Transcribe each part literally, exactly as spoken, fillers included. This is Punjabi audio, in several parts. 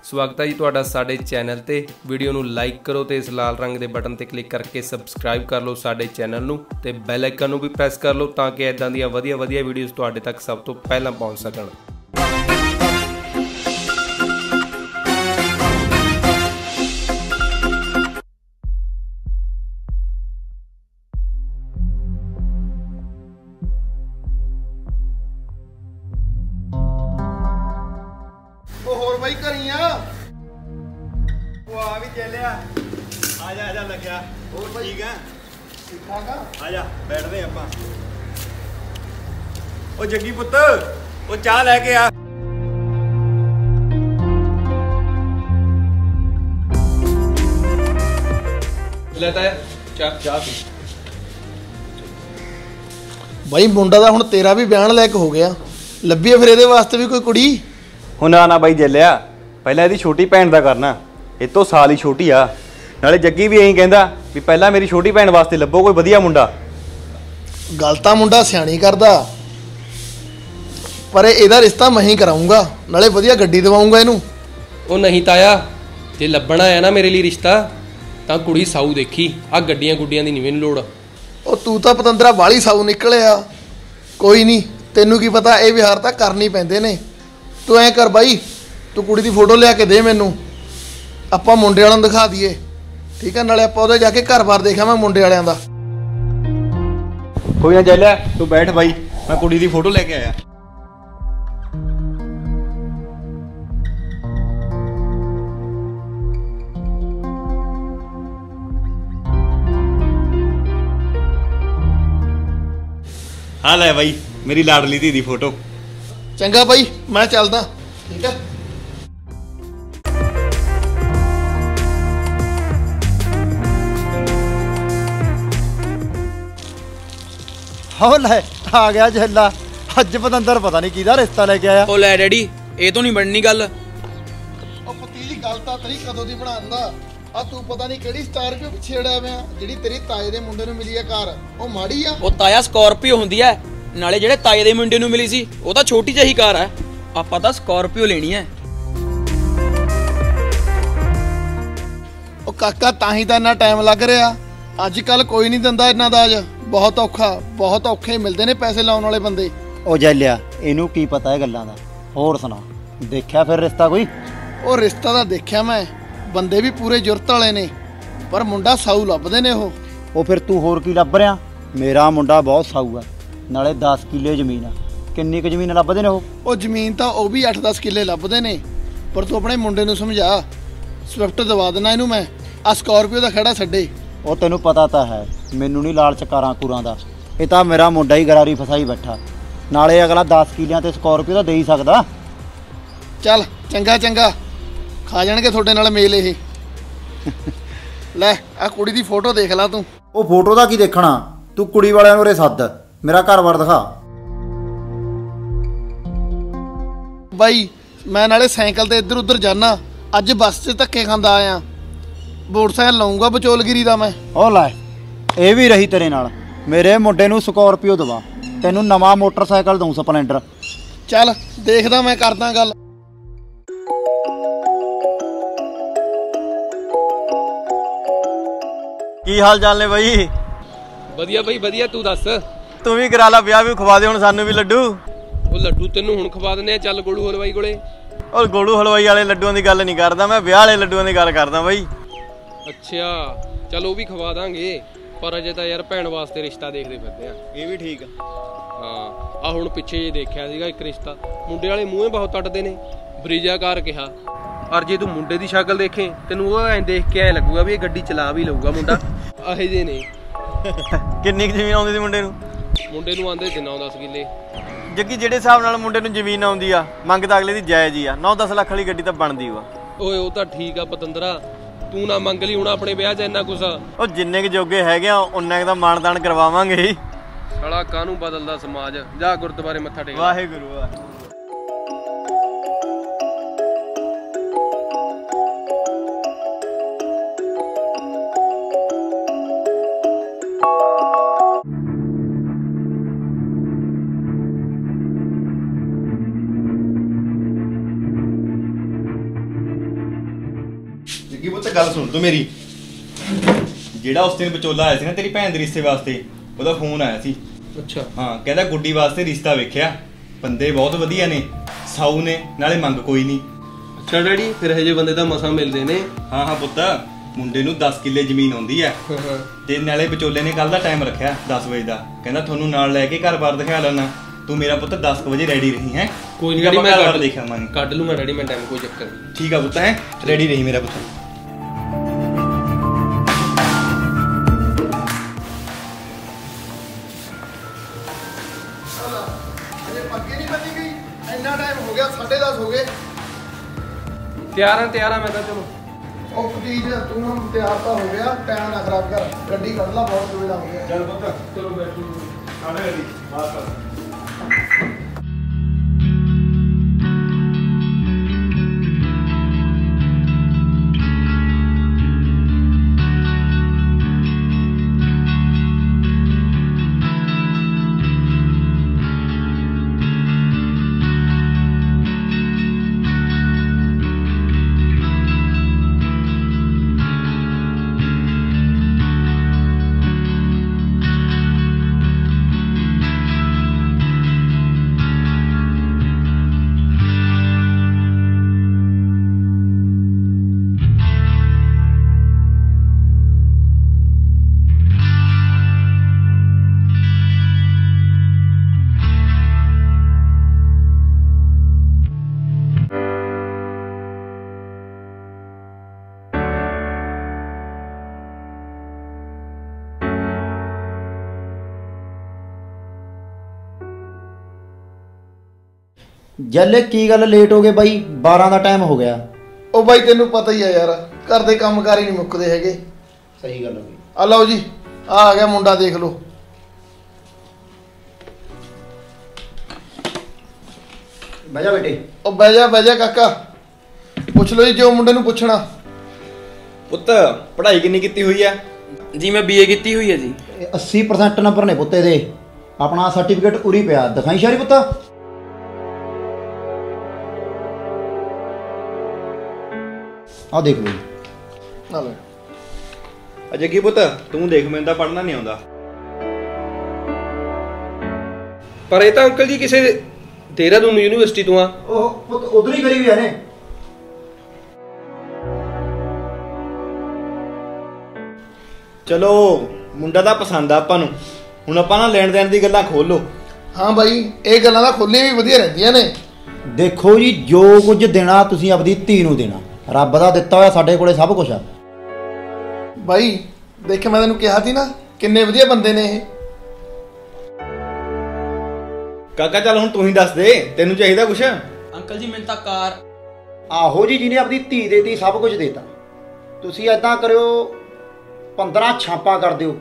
स्वागत है जी तुहाडा साडे चैनल ते। वीडियो नू लाइक करो तो इस लाल रंग के बटन ते क्लिक करके सबसक्राइब कर लो साडे चैनल नू ते बैल आइकन नू भी प्रेस कर लो ताकि इदां दियां वधिया वधिया वीडियोज़ तुहाडे तक सब तो पहला पहुंच सकण। भाई करिया वो आ भी चलिया आजा आजा लग्या और ठीक है ठीक ठाक आ आजा बैठते ਆਪਾਂ ओ जग्गी पुੱਤ ओ चाह लेके आ लेता है चाह चाह पी भाई मुंडा दा हुण तेरा भी बयान लायक हो गया ਲੱਭੀ फिर ਇਹਦੇ ਵਾਸਤੇ ਵੀ ਕੋਈ ਕੁੜੀ ਹੁਣ ਨਾ ਨਾ ਬਾਈ ਜੱਲਿਆ ਪਹਿਲਾਂ ਇਹਦੀ ਛੋਟੀ ਭੈਣ ਦਾ ਕਰਨਾ ਇਹ ਤੋਂ ਸਾਲ ਹੀ ਛੋਟੀ ਆ ਨਾਲੇ ਜੱਗੀ ਵੀ ਐਂ ਕਹਿੰਦਾ ਵੀ ਪਹਿਲਾਂ ਮੇਰੀ ਛੋਟੀ ਭੈਣ ਵਾਸਤੇ ਲੱਭੋ ਕੋਈ ਵਧੀਆ ਮੁੰਡਾ ਗੱਲ ਤਾਂ ਮੁੰਡਾ ਸਿਆਣੀ ਕਰਦਾ ਪਰ ਇਹਦਾ ਰਿਸ਼ਤਾ ਮੈਂ ਹੀ ਕਰਾਉਂਗਾ ਨਾਲੇ ਵਧੀਆ ਗੱਡੀ ਦਵਾਉਂਗਾ ਇਹਨੂੰ ਉਹ ਨਹੀਂ ਤਾਇਆ ਜੇ ਲੱਭਣਾ ਆ ਨਾ ਮੇਰੇ ਲਈ ਰਿਸ਼ਤਾ ਤਾਂ ਕੁੜੀ ਸਾਊ ਦੇਖੀ ਆ ਗੱਡੀਆਂ ਗੁੱਡੀਆਂ ਦੀ ਨਹੀਂ ਮੈਨੂੰ ਲੋੜ ਉਹ ਤੂੰ ਤਾਂ ਪਤੰਦਰਾ ਬਾਲੀ ਸਾਊ ਨਿਕਲਿਆ ਕੋਈ ਨਹੀਂ ਤੈਨੂੰ ਕੀ ਪਤਾ ਇਹ ਵਿਹਾਰ ਤਾਂ ਕਰਨੀ ਪੈਂਦੇ ਨੇ तू ऐ कर भाई तू कुड़ी दी फोटो लिया के दे मैनू आपां मुंडे वालों दिखा दीए ठीक है नाले आपां उहदे जाके घर बार देखा मैं मुंडे वालियां दा कोई ना जल्लिया तू बैठ भाई मैं कुड़ी दी फोटो लेके आया हाँ ले भाई मेरी लाडली धी दी फोटो चंगा भाई मैं चलदा ठीक है हो ले आ गया झल्ला अज पतंदर पता नहीं किहदा रिश्ता लेके आया ओ लै डैडी ये तो नहीं बननी गल ओ पतीली गल तां तरी कदों दी बनांदा आ तू पता नहीं किहड़ी स्टारपियो पिछे अड़िया पिया जिहड़ी तेरी ताए दे मुंडे नूं मिली है कार ओ माड़ी आ ओ ताया स्कॉर्पियो हुंदी है नाले जेड़े ताए दे मुंडे नूं मिली सी ओ तां छोटी जही कार है आपां तां स्कॉर्पियो लेनी है ओ काका ताही तां इन्ना टाइम लग रहा अज कल कोई नहीं दिंदा इन्ना दाज बहुत औखा बहुत औखे मिलते ने पैसे लाउण वाले बंदे ओ जैलिया इनू की पता है गल्लां दा होर सुना देखिया फिर रिश्ता कोई ओ रिश्ता तां देखिया मैं बंदे भी पूरे जुरत वाले ने पर मुंडा साऊ लभदे ने ओह ओ फिर तू होर की लभ रिया मेरा मुंडा बहुत साऊ है नाले दस किले जमीन है किन्नी क जमीन लभदे ने ओ जमीन तां ओ भी अठ दस किले लभदे ने पर तू अपने मुंडे नूं समझा स्विफ्ट दवा देना इनू मैं आ स्कॉर्पियो दा खड़ा छड्डे ओ तैनू पता तां है मैनू नहीं लालच कारां कूरां दा ये तां मेरा मुंडा ही गरारी फसाई बैठा नाले अगला दस किलियां ते स्कॉर्पियो दा दे ही सकदा चल चंगा चंगा खा जाणगे थोड़े नाल मेल ये लै आ कुड़ी दी फोटो देख ला तू ओ फोटो दा की देखना तू कुड़ी वालियां नूं रे सद मेरा घर बार दिखा भाई मैं नाले साइकिल ते इधर उधर जाना अज बस च धक्के खांदा आया मोटरसाइकिल लाऊंगा बचोलगिरी दा मैं ओ लै ये भी रही तेरे नाल मेरे मुंडे नूं स्कॉर्पियो दवा तैनूं नवां मोटरसाइकिल दूं स्पलेंडर चल देखदा मैं करदा गल की हाल चाल ने भाई ਵਧੀਆ ਬਈ ਵਧੀਆ ਤੂੰ ਦੱਸ तू भी करा ला ब्याह भी खवा दे हुण सानू भी लड्डू ਉਹ ਲੱਡੂ ਤੈਨੂੰ ਹੁਣ ਖਵਾ ਦਿੰਦੇ ਆ ਚੱਲ ਗੋਲੂ ਹਲਵਾਈ ਕੋਲੇ और गोलू हलवाई वाले लड्डूआं दी गल नहीं करदा मैं ब्याह वाले लड्डूआं दी गल करदा भाई ਅੱਛਾ ਚੱਲ ਉਹ ਵੀ ਖਵਾ ਦਾਂਗੇ ਪਰ ਅਜੇ ਤਾਂ ਯਾਰ ਭੈਣ ਵਾਸਤੇ ਰਿਸ਼ਤਾ ਦੇਖਦੇ ਫਿਰਦੇ ਆ ये भी ठीक ਹਾਂ ਆ ਹੁਣ ਪਿੱਛੇ ਜੇ ਦੇਖਿਆ ਸੀਗਾ ਇੱਕ ਰਿਸ਼ਤਾ ਮੁੰਡੇ ਵਾਲੇ ਮੂੰਹੇ ਬਹੁਤ ਟੱਟਦੇ ਨੇ ਬਰੀਜਾਕਾਰ ਕਿਹਾ ਔਰ ਜੇ ਤੂੰ ਮੁੰਡੇ ਦੀ ਸ਼ਕਲ ਦੇਖੇ ਤੈਨੂੰ ਉਹ ਐਂ ਦੇਖ ਕੇ ਐ ਲੱਗੂਗਾ ਵੀ ਇਹ ਗੱਡੀ ਚਲਾ ਵੀ ਲਊਗਾ ਮੁੰਡਾ ਆਹੇ ਜੇ ਨੇ किन्नी जमीन आउंदी सी मुंडे नूं ਮੁੰਡੇ ਨੂੰ ਆਂਦੇ ਜਿੰਨਾ ਦਸ ਕਿੱਲੇ जग्गी जेड़े हिसाब नाल मुंडे नूं जमीन आउंदी आ मंग तां अगले दी जायज़ ही आ नौ दस लाख वाली गड्डी तां बनदी वा ਓਏ ਉਹ ਤਾਂ ਠੀਕ ਆ ਪਤੰਦਰਾ ਤੂੰ ਨਾ ਮੰਗ ਲਈ ਹੁਣ ਆਪਣੇ ਵਿਆਹ 'ਚ ਇੰਨਾ ਕੁਛ ਉਹ ਜਿੰਨੇ ਕੁ ਜੋਗੇ ਹੈਗੇ ਆ ਉਨਾ ਕੁ ਤਾਂ ਮਾਣਦਾਨ ਕਰਵਾਵਾਂਗੇ ਹੀ ਸਾਲਾ ਕਾਹਨੂੰ ਬਦਲਦਾ ਸਮਾਜ ਜਾ ਗੁਰਦੁਆਰੇ ਮੱਥਾ ਟੇਕ ਵਾਹਿਗੁਰੂ ਵਾਹਿਗੁਰੂ ਜੱਗੀ ਪੁੱਤ ਗੱਲ ਸੁਣ ਤੂੰ ਮੇਰੀ। ਜਿਹੜਾ ਉਸ ਦਿਨ ਵਿਚੋਲਾ ਆਇਆ ਸੀ ਨਾ ਤੇਰੀ ਭੈਣ ਦੇ ਰਿਸ਼ਤੇ ਵਾਸਤੇ, ਉਹਦਾ ਫੋਨ ਆਇਆ ਸੀ। ਅੱਛਾ। ਹਾਂ, ਕਹਿੰਦਾ ਗੁੱਡੀ ਵਾਸਤੇ ਰਿਸ਼ਤਾ ਵੇਖਿਆ, ਬੰਦੇ ਬਹੁਤ ਵਧੀਆ ਨੇ, ਸਾਊ ਨੇ, ਨਾਲੇ ਮੰਗ ਕੋਈ ਨਹੀਂ। ਅੱਛਾ ਡੈਡੀ, ਫਿਰ ਇਹ ਜਿਹੇ ਬੰਦੇ ਤਾਂ ਮਸਾਂ ਮਿਲਦੇ ਨੇ। ਹਾਂ ਹਾਂ ਪੁੱਤ, ਮੁੰਡੇ ਨੂੰ ਦਸ ਕਿੱਲੇ ਜ਼ਮੀਨ ਆਉਂਦੀ ਹੈ ਤੇ ਨਾਲੇ ਵਿਚੋਲੇ ਨੇ ਕੱਲ ਦਾ ਟਾਈਮ ਰੱਖਿਆ ਦਸ ਵਜੇ ਦਾ, ਕਹਿੰਦਾ ਤੁਹਾਨੂੰ ਨਾਲ ਲੈ ਕੇ ਘਰ-ਬਾਰ ਦਿਖਾ ਲੈਣਾ। ਤੂੰ ਮੇਰਾ ਪੁੱਤ ਦਸ ਵਜੇ ਰੈਡੀ ਰਹੀ ਹੈ। ਕੋਈ ਨਹੀਂ ਡੈਡੀ, ਮੈਂ ਕੱਢ ਦੇਖਿਆ ਮਾਂ ਕੱਢ ਲੂੰਗਾ ਡੈਡੀ, ਮੈਂ ਟਾਈਮ ਕੋਈ ਚੱਕਰ ਨਹੀਂ। ਠੀਕ ਆ ਪੁੱਤ, ਹੈ ਰੈਡੀ ਰਹੀ ਮੇਰਾ ਪੁੱਤ। ਪੱਕੀ ਨਹੀਂ ਬੰਨੀ ਗਈ, ਇੰਨਾ ਟਾਈਮ ਹੋ ਗਿਆ, ਸਾਢੇ ਦਸ ਹੋ ਗਏ। ਤਿਆਰ ਆ ਤਿਆਰ ਆ ਮੈਂ ਤਾਂ। ਚਲੋ ਉਹ ਪਲੀਜ਼ ਤੂੰ ਹੁਣ ਤਿਆਰ ਤਾਂ ਹੋ ਗਿਆ, ਟਾਈਮ ਨਾ ਖਰਾਬ ਕਰ, ਗੱਡੀ ਕੱਢ ਲਾ, ਬਹੁਤ ਵੇਲਾ ਹੋ ਗਿਆ। ਚੱਲ ਪੁੱਤ, ਚਲੋ ਬੈਠੋ। ਸਾਡੇ ਰੈਡੀ ਬਾਤ ਕਰ। ਜੱਲੇ ਕੀ ਗੱਲ ਲੇਟ ਹੋ ਗਏ ਬਾਈ? ਬਾਰਾਂ ਦਾ ਟਾਈਮ ਹੋ ਗਿਆ। ਉਹ ਬਾਈ ਤੈਨੂੰ ਪਤਾ ਹੀ ਆ ਯਾਰ, ਘਰ ਦੇ ਕੰਮਕਾਰ ਹੀ ਨਹੀਂ ਮੁੱਕਦੇ ਹੈਗੇ। ਸਹੀ ਗੱਲ ਹੋ ਗਈ। ਆ ਲਓ ਜੀ, ਆ ਆ ਗਿਆ ਮੁੰਡਾ, ਦੇਖ ਲਓ। ਬਹਿ ਜਾ ਬੇਟੇ। ਉਹ ਉਹ ਬਹਿ ਜਾ ਬਹਿ ਜਾ ਕਾਕਾ, ਪੁੱਛ ਲਓ ਜੀ ਜੋ ਮੁੰਡੇ ਨੂੰ ਪੁੱਛਣਾ। ਪੁੱਤ ਪੜ੍ਹਾਈ ਕਿੰਨੀ ਕੀਤੀ ਹੋਈ ਆ? ਜੀ ਮੈਂ ਬੀਏ ਕੀਤੀ ਹੋਈ ਹੈ ਜੀ। ਅੱਸੀ ਪਰਸੈਂਟ ਨੰਬਰ ਨੇ ਪੁੱਤੇ ਦੇ। ਆਪਣਾ ਸਰਟੀਫਿਕੇਟ ਉਰੀ ਪਿਆ, ਦਿਖਾਈ ਸ਼ਾਰੀ ਪੁੱਤ। ਆ ਦੇਖ ਲਓ ਜੀ। ਨਾ ਲੈ ਆ ਜੱਗੀ ਪੁੱਤ, ਤੂੰ ਦੇਖ, ਮੈਨੂੰ ਤਾਂ ਪੜ੍ਹਨਾ ਨਹੀਂ ਆਉਂਦਾ। ਪਰ ਇਹ ਤਾਂ ਅੰਕਲ ਜੀ ਕਿਸੇ ਦੇਹਰਾਦੂਨ ਯੂਨੀਵਰਸਿਟੀ ਤੋਂ ਆ। ਉਹ ਪੁੱਤ ਉਧਰ ਹੀ ਕਰੀ ਵੀ ਆ ਨੇ। ਚਲੋ ਮੁੰਡਾ ਤਾਂ ਪਸੰਦ ਆ ਆਪਾਂ ਨੂੰ, ਹੁਣ ਆਪਾਂ ਨਾ ਲੈਣ ਦੇਣ ਦੀ ਗੱਲਾਂ ਖੋਲੋ। ਹਾਂ ਬਾਈ, ਇਹ ਗੱਲਾਂ ਤਾਂ ਖੁੱਲੀਆਂ ਵੀ ਵਧੀਆ ਰਹਿੰਦੀਆਂ ਨੇ। ਦੇਖੋ ਜੀ, ਜੋ ਕੁਝ ਦੇਣਾ ਤੁਸੀਂ ਆਪਦੀ ਧੀ ਨੂੰ ਦੇਣਾ। ਰੱਬ ਦਾ ਦਿੱਤਾ ਹੋਇਆ ਸਾਡੇ ਕੋਲੇ ਸਭ ਕੁਝ ਆ। ਬਾਈ ਦੇਖ, ਮੈਂ ਤੈਨੂੰ ਕਿਹਾ ਸੀ ਨਾ, ਕਿੰਨੇ ਵਧੀਆ ਬੰਦੇ ਨੇ ਇਹ। ਕਾਕਾ ਚੱਲ ਹੁਣ ਤੂੰ ਹੀ ਦੱਸ ਦੇ, ਤੈਨੂੰ ਚਾਹੀਦਾ ਕੁਛ? ਅੰਕਲ ਜੀ ਮੈਨੂੰ ਤਾਂ ਕਾਰ। ਆਹੋ ਜੀ, ਜਿਹਨੇ ਆਪਦੀ ਧੀ ਦੇਤੀ ਸਭ ਕੁਝ ਦੇਤਾ। ਤੁਸੀਂ ਏਦਾਂ ਕਰਿਓ, ਪੰਦਰਾਂ ਛਾਪਾਂ ਕਰ ਦਿਓ।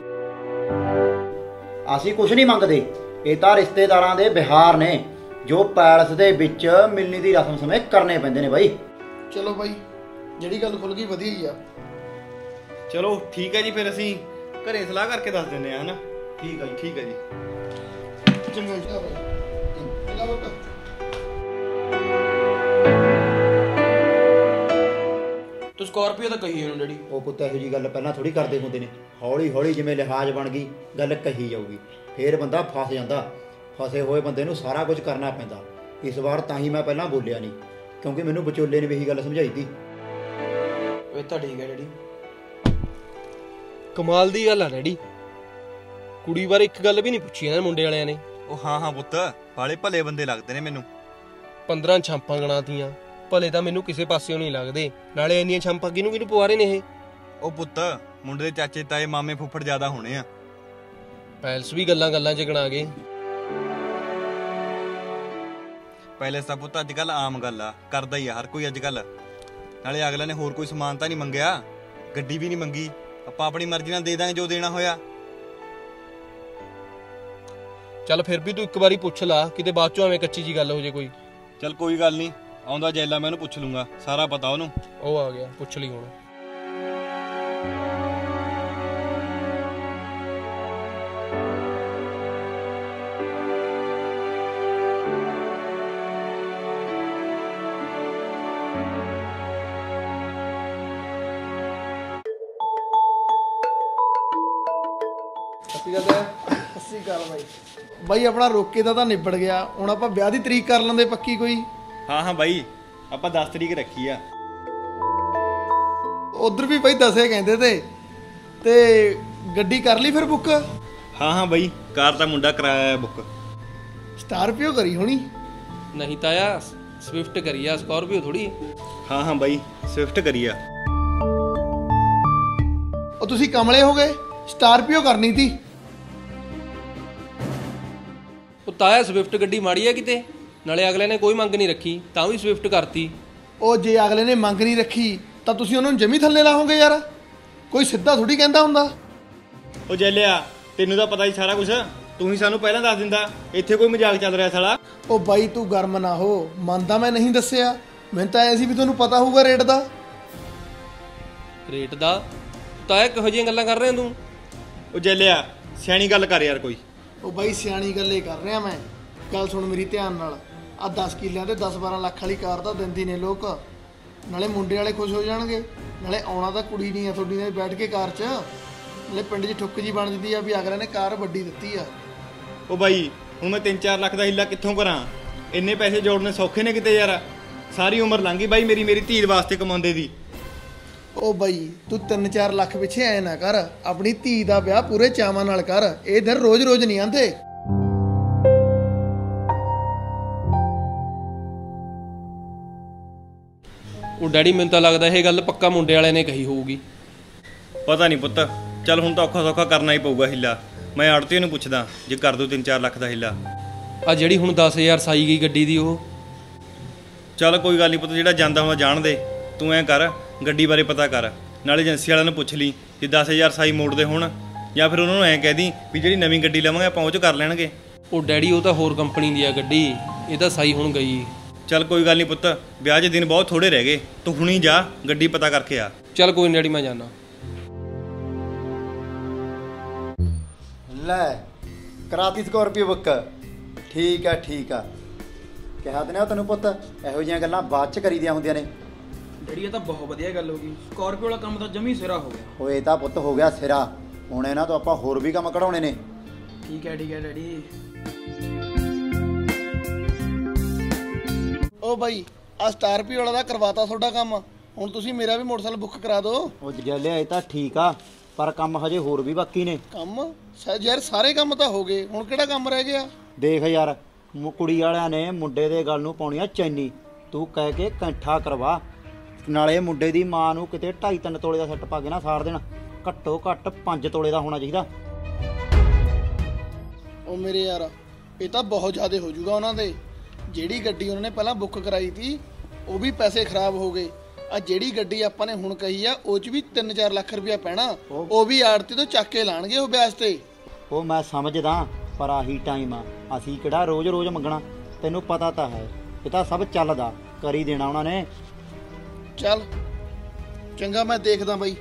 ਅਸੀਂ ਕੁਝ ਨਹੀਂ ਮੰਗਦੇ, ਇਹ ਤਾਂ ਰਿਸ਼ਤੇਦਾਰਾਂ ਦੇ ਬਿਹਾਰ ਨੇ ਜੋ ਪੈਲਸ ਦੇ ਵਿੱਚ ਮਿਲਣੀ ਦੀ ਰਸਮ ਸਮੇਂ ਕਰਨੇ ਪੈਂਦੇ ਨੇ ਬਾਈ। ਚਲੋ ਬਾਈ, ਜਿਹੜੀ ਗੱਲ ਖੁੱਲ ਗਈ ਵਧੀਆ ਹੀ ਆ। ਚਲੋ ਠੀਕ ਹੈ ਜੀ, ਫਿਰ ਅਸੀਂ ਘਰੇ ਸਲਾਹ ਕਰਕੇ ਦੱਸ ਦਿੰਦੇ ਆ, ਹਨਾ? ਠੀਕ ਹੈ ਜੀ, ਠੀਕ ਹੈ ਜੀ। ਚੰਗਾ ਜੀ ਬਾਈ, ਚੰਗਾ ਬਾਬਾ। ਤੂੰ ਸਕਾਰਪੀਓ ਤਾਂ ਕਹੀ ਇਹਨੂੰ ਡੈਡੀ। ਉਹ ਪੁੱਤ ਇਹੋ ਜੀ ਗੱਲ ਪਹਿਲਾਂ ਥੋੜੀ ਕਰਦੇ ਹੁੰਦੇ ਨੇ, ਹੌਲੀ ਹੌਲੀ ਜਿਵੇਂ ਲਿਹਾਜ਼ ਬਣ ਗਈ ਗੱਲ ਕਹੀ ਜਾਊਗੀ, ਫੇਰ ਬੰਦਾ ਫਸ ਜਾਂਦਾ। ਫਸੇ ਹੋਏ ਬੰਦੇ ਨੂੰ ਸਾਰਾ ਕੁਝ ਕਰਨਾ ਪੈਂਦਾ। ਇਸ ਵਾਰ ਤਾਂ ਹੀ ਮੈਂ ਪਹਿਲਾਂ ਬੋਲਿਆ ਨਹੀਂ, ਕਿਉਂਕਿ ਮੈਨੂੰ ਵਿਚੋਲੇ ਨੇ ਵੀ ਇਹੀ ਗੱਲ ਸਮਝਾਈ ਤੀ। ਇਹ ਤਾਂ ਠੀਕ ਹੈ ਡੈਡੀ। ਕਮਾਲ ਦੀ ਗੱਲ ਆ ਡੈਡੀ, ਕੁੜੀ ਬਾਰੇ ਇੱਕ ਗੱਲ ਵੀ ਨਹੀਂ ਪੁੱਛੀ ਇਹਨਾਂ ਮੁੰਡੇ ਵਾਲਿਆਂ ਨੇ। ਉਹ ਹਾਂ ਹਾਂ ਪੁੱਤ, ਬਾਲੇ ਭਲੇ ਬੰਦੇ ਲੱਗਦੇ ਨੇ ਮੈਨੂੰ। ਪੰਦਰਾਂ ਛਾਂਪਾਂ ਗਣਾਤੀਆਂ, ਭਲੇ ਤਾਂ ਮੈਨੂੰ ਕਿਸੇ ਪਾਸਿਓਂ ਨਹੀਂ ਲੱਗਦੇ। ਨਾਲੇ ਇੰਨੀਆਂ ਛਾਂਪਾਂ ਕਿਹਨੂੰ ਕਿਹਨੂੰ ਪਵਾ ਰਹੇ ਨੇ ਇਹ? ਉਹ ਪੁੱਤ ਮੁੰਡੇ ਦੇ ਚਾਚੇ ਤਾਏ ਮਾਮੇ ਫੁੱਫੜ ਜ਼ਿਆਦਾ ਹੋਣੇ ਆ। ਪੈਲਸ ਵੀ ਗੱਲਾਂ ਗੱਲਾਂ 'ਚ ਗਣਾ ਗਏ। ਪੈਲਸ ਤਾਂ ਪੁੱਤ ਅੱਜ ਕੱਲ ਆਮ ਗੱਲ ਆ, ਕਰਦਾ ਹੀ ਆ ਹਰ ਕੋਈ ਅੱਜ ਕੱਲ। ਨਾਲੇ ਅਗਲੇ ਨੇ ਹੋਰ ਕੋਈ ਸਮਾਨ ਤਾਂ ਨਹੀਂ ਮੰਗਿਆ, ਗੱਡੀ ਵੀ ਨਹੀਂ ਮੰਗੀ। ਆਪਾਂ ਆਪਣੀ ਮਰਜ਼ੀ ਨਾਲ ਦੇ ਦਾਂਗੇ ਜੋ ਦੇਣਾ ਹੋਇਆ। ਚੱਲ ਫਿਰ ਵੀ ਤੂੰ ਇੱਕ ਵਾਰੀ ਪੁੱਛ ਲਾ, ਕਿਤੇ ਬਾਅਦ ਚੋਂ ਐਵੇਂ ਕੱਚੀ ਜੀ ਗੱਲ ਹੋ ਜੇ ਕੋਈ। ਚੱਲ ਕੋਈ ਗੱਲ ਨਹੀਂ, ਆਉਂਦਾ ਜੈਲਾ ਮੈਂ ਉਹਨੂੰ ਪੁੱਛ ਲੂੰਗਾ, ਸਾਰਾ ਪਤਾ ਉਹਨੂੰ। ਉਹ ਆ ਗਿਆ, ਪੁੱਛ ਲਈ ਹੁਣ। ਸਤਿ ਸ਼੍ਰੀ ਅਕਾਲ ਬਾਈ। ਬਾਈ ਆਪਣਾ ਰੋਕੇ ਦਾ ਤਾਂ ਨਿਬੜ ਗਿਆ, ਹੁਣ ਆਪਾਂ ਵਿਆਹ ਦੀ ਤਰੀਕ ਕਰ ਲੈਂਦੇ ਪੱਕੀ ਕੋਈ। ਹਾਂ ਹਾਂ ਬਾਈ, ਆਪਾਂ ਦਸ ਤਰੀਕ ਰੱਖੀ ਆ। ਉਧਰ ਵੀ ਬਾਈ ਦਸੇ ਕਹਿੰਦੇ ਤੇ ਤੇ ਗੱਡੀ ਕਰ ਲਈ ਫਿਰ ਬੁੱਕ? ਹਾਂ ਹਾਂ ਬਾਈ, ਕਾਰ ਤਾਂ ਮੁੰਡਾ ਕਰਾਇਆ ਬੁੱਕ। ਸਕਾਰਪੀਓ ਕਰੀ ਹੋਣੀ? ਨਹੀਂ ਤਾਇਆ, ਸਵਿਫਟ ਕਰੀ ਆ, ਸਕਾਰਪੀਓ ਥੋੜੀ। ਹਾਂ ਹਾਂ ਬਾਈ, ਸਵਿਫਟ ਕਰੀ ਆ। ਉਹ ਤੁਸੀਂ ਕਮਲੇ ਹੋ ਗਏ, ਸਕਾਰਪੀਓ ਕਰਨੀ ਤੀ। ਉਹ ਤਾਇਆ ਸਵਿਫਟ ਗੱਡੀ ਮਾੜੀ ਆ ਕਿਤੇ, ਨਾਲੇ ਅਗਲੇ ਨੇ ਕੋਈ ਮੰਗ ਨਹੀਂ ਰੱਖੀ ਤਾਂ ਵੀ ਸਵਿਫਟ ਕਰਤੀ। ਉਹ ਜੇ ਅਗਲੇ ਨੇ ਮੰਗ ਨਹੀਂ ਰੱਖੀ ਤਾਂ ਤੁਸੀਂ ਉਹਨਾਂ ਨੂੰ ਜਮੀ ਥੱਲੇ ਲਾਹੋਗੇ ਯਾਰ, ਕੋਈ ਸਿੱਧਾ ਥੋੜੀ ਕਹਿੰਦਾ ਹੁੰਦਾ। ਉਹ ਜੈਲਿਆ, ਤੈਨੂੰ ਤਾਂ ਪਤਾ ਹੀ ਸਾਰਾ ਕੁਝ, ਤੂੰ ਹੀ ਸਾਨੂੰ ਪਹਿਲਾਂ ਦੱਸ ਦਿੰਦਾ। ਇੱਥੇ ਕੋਈ ਮਜ਼ਾਕ ਚੱਲ ਰਿਹਾ ਸਾਲਾ। ਉਹ ਬਾਈ ਤੂੰ ਗਰਮ ਨਾ ਹੋ, ਮੰਨਦਾ ਮੈਂ ਨਹੀਂ ਦੱਸਿਆ, ਮੈਨੂੰ ਤਾਂ ਐ ਸੀ ਵੀ ਤੁਹਾਨੂੰ ਪਤਾ ਹੋਊਗਾ ਰੇਟ ਦਾ। ਰੇਟ ਦਾ? ਤਾਇਆ ਕਿਹੋ ਜਿਹੀਆਂ ਗੱਲਾਂ ਕਰ ਰਿਹਾ ਤੂੰ? ਉਹ ਜੈਲਿਆ, ਸਿਆਣੀ ਗੱਲ ਕਰ ਯਾਰ ਕੋਈ। ਉਹ ਬਾਈ ਸਿਆਣੀ ਗੱਲੇ ਕਰ ਰਿਹਾ ਮੈਂ, ਗੱਲ ਸੁਣ ਮੇਰੀ ਧਿਆਨ ਨਾਲ। ਆ ਦਸ ਕਿੱਲਿਆਂ ਤੇ ਦਸ ਬਾਰਾਂ ਲੱਖ ਵਾਲੀ ਕਾਰ ਤਾਂ ਦਿੰਦੀ ਨੇ ਲੋਕ, ਨਾਲੇ ਮੁੰਡੇ ਵਾਲੇ ਖੁਸ਼ ਹੋ ਜਾਣਗੇ, ਨਾਲੇ ਆਉਣਾ ਤਾਂ ਕੁੜੀ ਨਹੀਂ ਆ ਤੁਹਾਡੀ ਨਾਲ ਬੈਠ ਕੇ ਕਾਰ 'ਚ, ਨਾਲੇ ਪਿੰਡ 'ਚ ਠੁੱਕ ਜੀ ਬਣ ਜਾਂਦੀ ਆ ਵੀ ਅਗਲੇ ਨੇ ਕਾਰ ਵੱਡੀ ਦਿੱਤੀ ਆ। ਉਹ ਬਾਈ, ਹੁਣ ਮੈਂ ਤਿੰਨ ਚਾਰ ਲੱਖ ਦਾ ਹਿੱਲਾ ਕਿੱਥੋਂ ਕਰਾਂ? ਇੰਨੇ ਪੈਸੇ ਜੋੜਨੇ ਸੌਖੇ ਨੇ ਕਿਤੇ ਯਾਰ? ਸਾਰੀ ਉਮਰ ਲੰਘ ਗਈ ਬਾਈ ਮੇਰੀ ਮੇਰੀ ਧੀ ਵਾਸਤੇ ਕਮਾਉਂਦੇ ਦੀ। ਉਹ ਬਾਈ ਤੂੰ ਤਿੰਨ ਚਾਰ ਲੱਖ ਪਿੱਛੇ ਐ ਨਾ ਕਰ, ਆਪਣੀ ਧੀ ਦਾ ਵਿਆਹ ਪੂਰੇ ਚਾਵਾਂ ਨਾਲ ਕਰ, ਇਹ ਦਿਨ ਰੋਜ਼ ਰੋਜ਼ ਨਹੀਂ ਆਉਂਦੇ। ਉਹ ਡੈਡੀ, ਮੈਨੂੰ ਤਾਂ ਲੱਗਦਾ ਇਹ ਗੱਲ ਪੱਕਾ ਮੁੰਡੇ ਵਾਲਿਆਂ ਨੇ ਕਹੀ ਹੋਊਗੀ। ਪਤਾ ਨਹੀਂ ਪੁੱਤ, ਚੱਲ ਹੁਣ ਤਾਂ ਔਖਾ ਸੌਖਾ ਕਰਨਾ ਹੀ ਪਊਗਾ ਹਿੱਲਾ। ਮੈਂ ਆੜਤੀ ਨੂੰ ਪੁੱਛਦਾ ਜੇ ਕਰ ਦੂ ਤਿੰਨ ਚਾਰ ਲੱਖ ਦਾ ਹਿੱਲਾ। ਆ ਜਿਹੜੀ ਹੁਣ ਦਸ ਹਜ਼ਾਰ ਸਾਈ ਗਈ ਗੱਡੀ ਦੀ, ਉਹ ਚੱਲ ਕੋਈ ਗੱਲ ਨਹੀਂ ਪੁੱਤ, ਜਿਹੜਾ ਜਾਂਦਾ ਹੁੰਦਾ ਜਾਣ ਦੇ। ਤੂੰ ਐਂ ਕਰ, ਗੱਡੀ ਬਾਰੇ ਪਤਾ ਕਰ, ਨਾਲੇ ਏਜੰਸੀ ਵਾਲਿਆਂ ਨੂੰ ਪੁੱਛ ਲਈ ਜੇ ਦਸ ਹਜ਼ਾਰ ਸਾਈ ਮੋੜਦੇ ਹੋਣ, ਜਾਂ ਫਿਰ ਉਹਨਾਂ ਨੂੰ ਐਂ ਕਹਿ ਦੀ ਵੀ ਜਿਹੜੀ ਨਵੀਂ ਗੱਡੀ ਲਵਾਂਗੇ ਆਪਾਂ ਉਹ 'ਚ ਕਰ ਲੈਣਗੇ। ਉਹ ਡੈਡੀ, ਉਹ ਤਾਂ ਹੋਰ ਕੰਪਨੀ ਦੀ ਆ ਗੱਡੀ, ਇਹ ਤਾਂ ਸਾਈ ਹੁਣ ਗਈ। ਚੱਲ ਕੋਈ ਗੱਲ ਨਹੀਂ ਪੁੱਤ, ਵਿਆਹ ਦੇ ਦਿਨ ਬਹੁਤ ਥੋੜੇ ਰਹਿ ਗਏ, ਤੂੰ ਹੁਣੀ ਜਾ ਗੱਡੀ ਪਤਾ ਕਰਕੇ ਆ। ਚੱਲ ਕੋਈ ਨਹੀਂ ਡੈਡੀ, ਮੈਂ ਜਾਣਾ। ਲੈ ਕਰਾਤੀ ਸਕਾਰਪੀਓ ਬੁੱਕ, ਠੀਕ ਆ ਠੀਕ ਆ। ਕਿਹਾ ਤੇ ਨਾ ਤੈਨੂੰ ਪੁੱਤ, ਇਹੋ ਜਿਹੀਆਂ ਗੱਲਾਂ ਬਾਅਦ 'ਚ ਕਰੀਦੀਆਂ ਹੁੰਦੀਆਂ ਨੇ। ਡੈਡੀ ਇਹ ਤਾਂ ਬਹੁਤ ਵਧੀਆ ਗੱਲ ਹੋ ਗਈ, ਸਕਾਰਪੀਓ ਵਾਲਾ ਕੰਮ ਤਾਂ ਜਮੀ ਸਿਰਾ ਹੋ ਗਿਆ। ਹੋਏ ਤਾਂ ਪੁੱਤ ਹੋ ਗਿਆ ਸਿਰਾ, ਹੁਣ ਇਹਨਾਂ ਤੋਂ ਆਪਾਂ ਹੋਰ ਵੀ ਕੰਮ ਕਢਾਉਣੇ ਨੇ। ਠੀਕ ਹੈ ਠੀਕ ਹੈ ਡੈਡੀ। ਉਹ ਬਾਈ ਆ ਸਕਾਰਪੀਓ ਵਾਲਾ ਦਾ ਕਰਵਾਤਾ ਤੁਹਾਡਾ ਕੰਮ, ਹੁਣ ਤੁਸੀਂ ਮੇਰਾ ਵੀ ਮੋਟਰਸਾਈਕਲ ਬੁੱਕ ਕਰਾ ਦਿਓ। ਉਹ ਜਲਿਆ ਇਹ ਤਾਂ ਠੀਕ ਆ, ਪਰ ਕੰਮ ਹਜੇ ਹੋਰ ਵੀ ਬਾਕੀ ਨੇ। ਕੰਮ ਸਹਿਜ ਯਾਰ, ਸਾਰੇ ਕੰਮ ਤਾਂ ਹੋ ਗਏ, ਹੁਣ ਕਿਹੜਾ ਕੰਮ ਰਹਿ ਗਿਆ? ਦੇਖ ਯਾਰ, ਮੁ- ਕੁੜੀ ਵਾਲਿਆਂ ਨੇ ਮੁੰਡੇ ਦੇ ਗਲ ਨੂੰ ਪਾਉਣੀ ਆ ਚੈਨੀ, ਤੂੰ ਕਹਿ ਕੇ ਕੈਂਠਾ ਕਰਵਾ। ਨਾਲੇ ਮੁੰਡੇ ਦੀ ਮਾਂ ਨੂੰ ਕਿਤੇ ਢਾਈ ਤਿੰਨ ਤੋਲੇ ਦਾ ਸੈੱਟ ਪਾ ਕੇ ਨਾ ਸਾਰ ਦੇਣ, ਘੱਟੋ ਘੱਟ ਪੰਜ ਤੋਲੇ ਦਾ ਹੋਣਾ ਚਾਹੀਦਾ। ਉਹ ਮੇਰੇ ਯਾਰ, ਇਹ ਤਾਂ ਬਹੁਤ ਜ਼ਿਆਦਾ ਹੋ ਜਾਊਗਾ ਉਹਨਾਂ ਦੇ। ਜਿਹੜੀ ਗੱਡੀ ਉਹਨਾਂ ਨੇ ਪਹਿਲਾਂ ਬੁੱਕ ਕਰਾਈ ਤੀ ਉਹ ਵੀ ਪੈਸੇ ਖਰਾਬ ਹੋ ਗਏ, ਆ ਜਿਹੜੀ ਗੱਡੀ ਆਪਾਂ ਨੇ ਹੁਣ ਕਹੀ ਆ ਉਹ 'ਚ ਵੀ ਤਿੰਨ ਚਾਰ ਲੱਖ ਰੁਪਇਆ ਪੈਣਾ, ਉਹ ਵੀ ਆੜਤੀ ਤੋਂ ਚੱਕ ਕੇ ਲਾਣਗੇ ਉਹ ਵਿਆਜ ਤੇ। ਉਹ ਮੈਂ ਸਮਝਦਾ, ਪਰ ਆਹੀ ਟਾਈਮ ਆ, ਅਸੀਂ ਕਿਹੜਾ ਰੋਜ਼ ਰੋਜ਼ ਮੰਗਣਾ, ਤੈਨੂੰ ਪਤਾ ਤਾਂ ਹੈ ਇਹ ਤਾਂ ਸਭ ਚੱਲਦਾ, ਕਰ ਹੀ ਦੇਣਾ ਉਹਨਾਂ ਨੇ। ਚੱਲ ਚੰਗਾ, ਮੈਂ ਦੇਖਦਾ ਬਾਈ।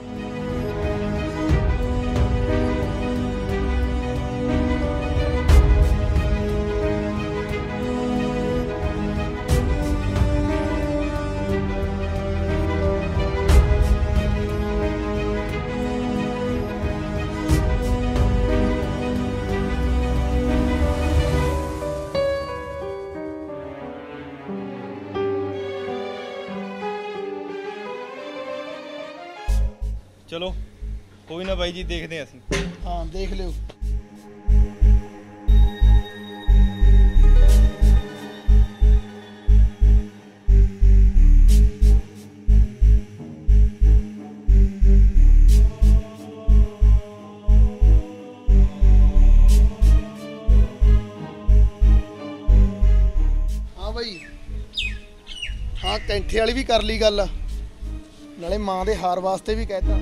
ਚਲੋ ਕੋਈ ਨਾ ਬਾਈ ਜੀ, ਦੇਖਦੇ ਹਾਂ ਅਸੀਂ। ਹਾਂ ਦੇਖ ਲਿਓ। ਹਾਂ ਬਾਈ, ਹਾਂ ਕੈਂਠੇ ਵਾਲੀ ਵੀ ਕਰ ਲਈ ਗੱਲ, ਨਾਲੇ ਮਾਂ ਦੇ ਹਾਰ ਵਾਸਤੇ ਵੀ ਕਹਿਤਾ।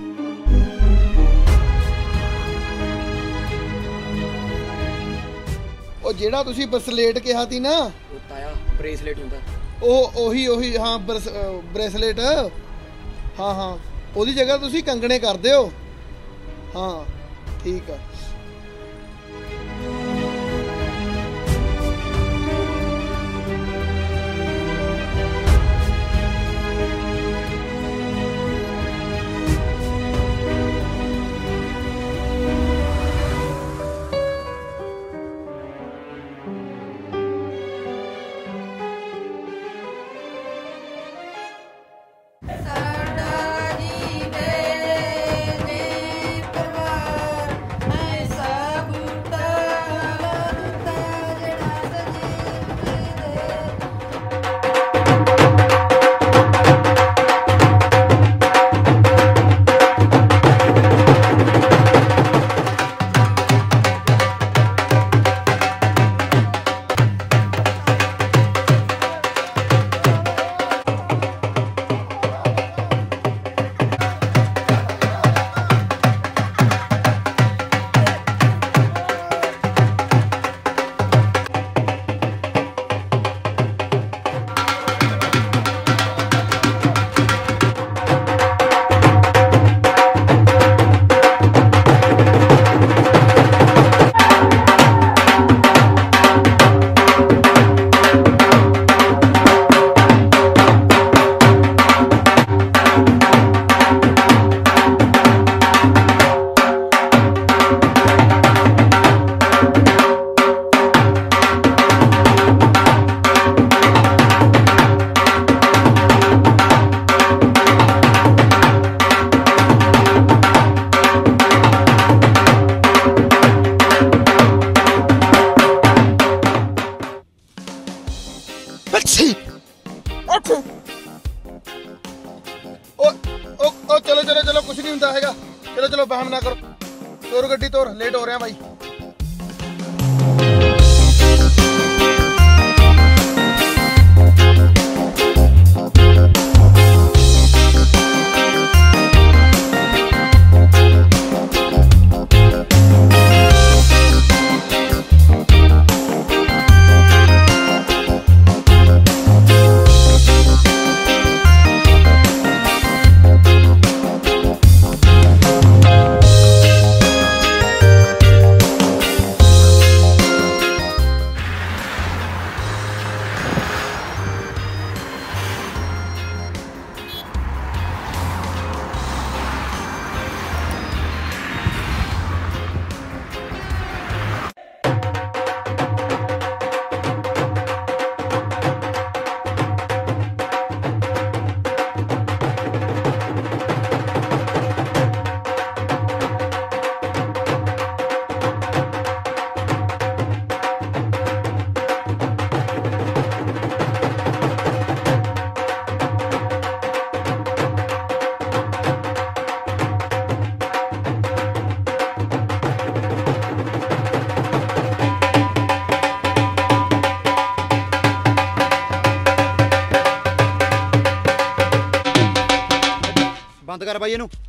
ਉਹ ਜਿਹੜਾ ਤੁਸੀਂ ਬਰਸਲੇਟ ਕਿਹਾ ਸੀ ਨਾ, ਉਹ ਤਾਇਆ ਬ੍ਰੇਸਲੇਟ ਹੁੰਦਾ, ਉਹ ਉਹੀ ਉਹੀ ਹਾਂ ਬ੍ਰੇਸਲੇਟ, ਹਾਂ ਹਾਂ ਉਹਦੀ ਜਗ੍ਹਾ ਤੁਸੀਂ ਕੰਗਣੇ ਕਰ ਦਿਓ। ਹਾਂ ਠੀਕ ਆ। चलो चलो चलो कुछ नहीं होता हैगा चलो चलो बहम ना करो तोर गड्डी तोर लेट हो रहे हैं भाई ਬੰਦ ਕਰ ਬਾਈ ਇਹਨੂੰ